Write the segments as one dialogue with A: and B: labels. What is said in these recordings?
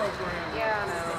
A: Yeah, I know.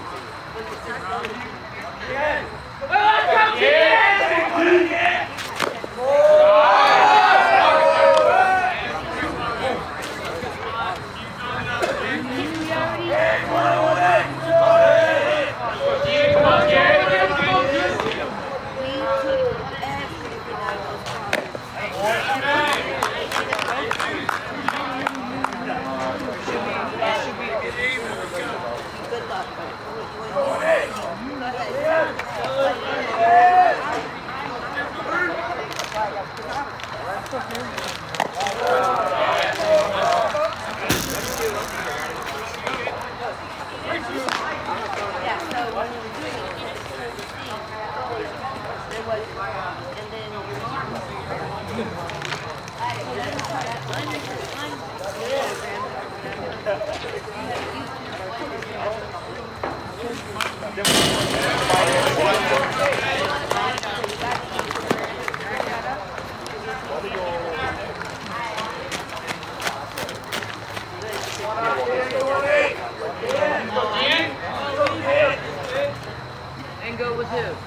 B: And go with who?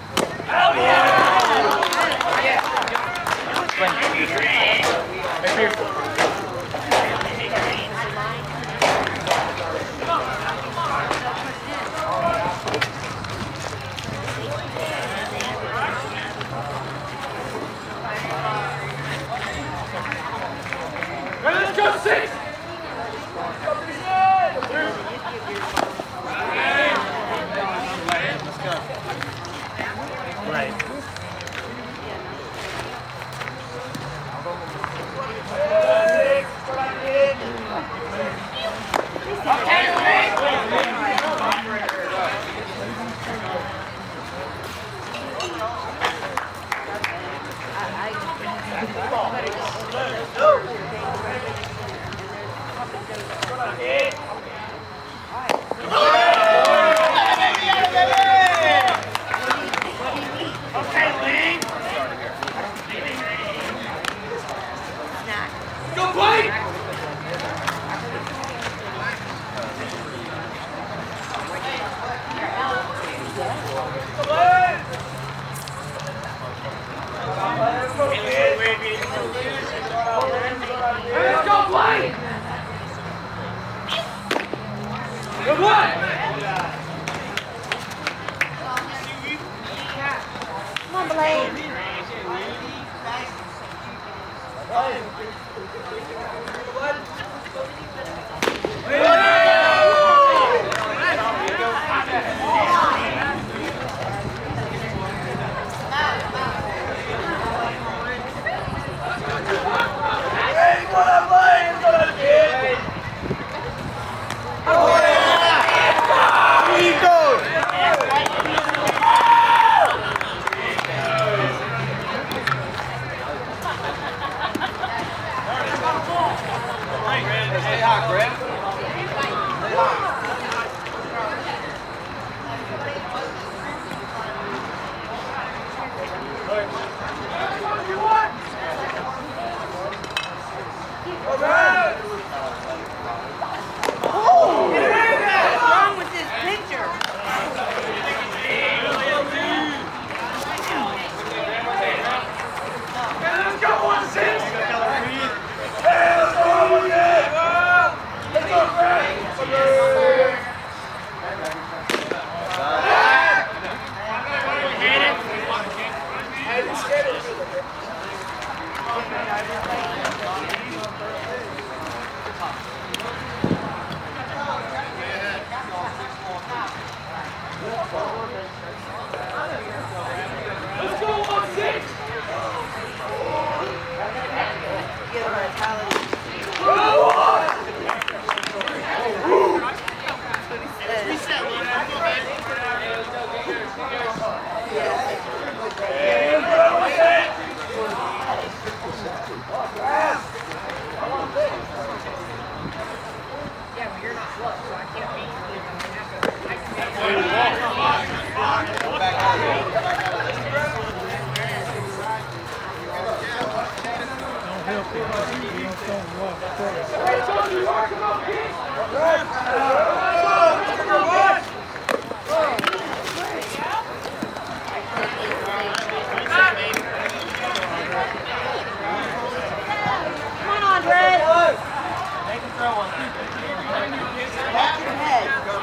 C: Let's go, six!
D: Right.
C: Go play! Let's go play! Good one!
A: Come on, Blake.
C: Stay hot, Greg. Stay hot.
A: What's wrong with this picture?
C: Let's go, 1-6! Let's go, 1-6!
A: Get a mentality.
B: Yeah, but you're not close, so I can't beat you.
D: Don't help it. You don't walk first.
C: Hey, Tony, come on, kid!
A: Back your head.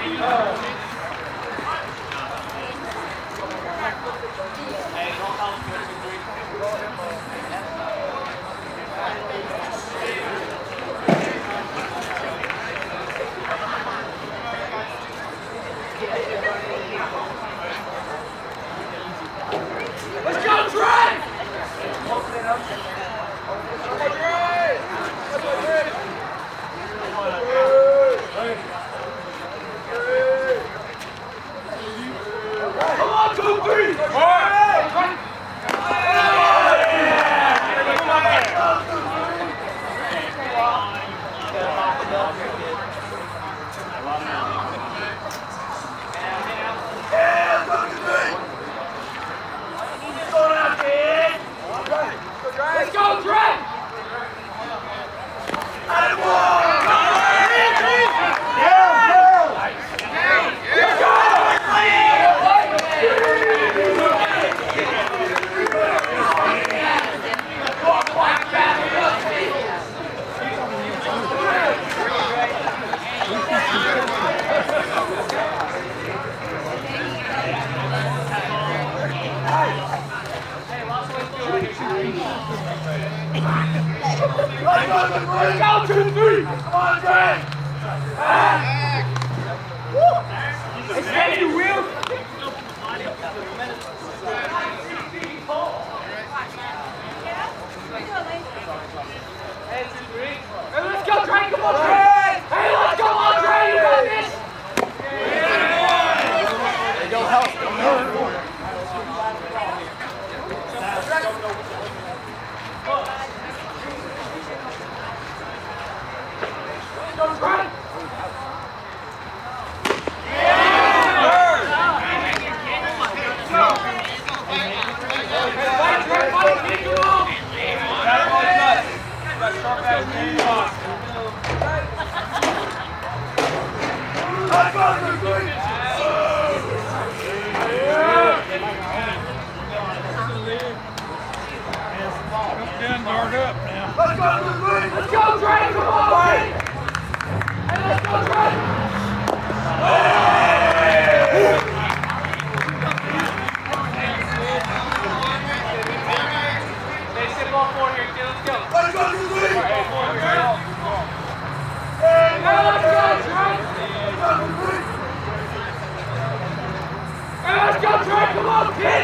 C: Let's go, Trey! Come on, 2, 3! Let's go, Trent! Let's go, 2, 3! Come on, Trent! Hey, Sandy, you will? Hey, let's go, Trent! Come on, Trent! Hey, let's go, Andre! You got this! Hey, go help! Let's go, Trey! Come on! Hey, let's go, Trey! Hey, sit ball 4 here, kid. Let's go. Let's go, Trey! Hey, let's go, Trey! Hey, let's go, Trey! Come on, kid!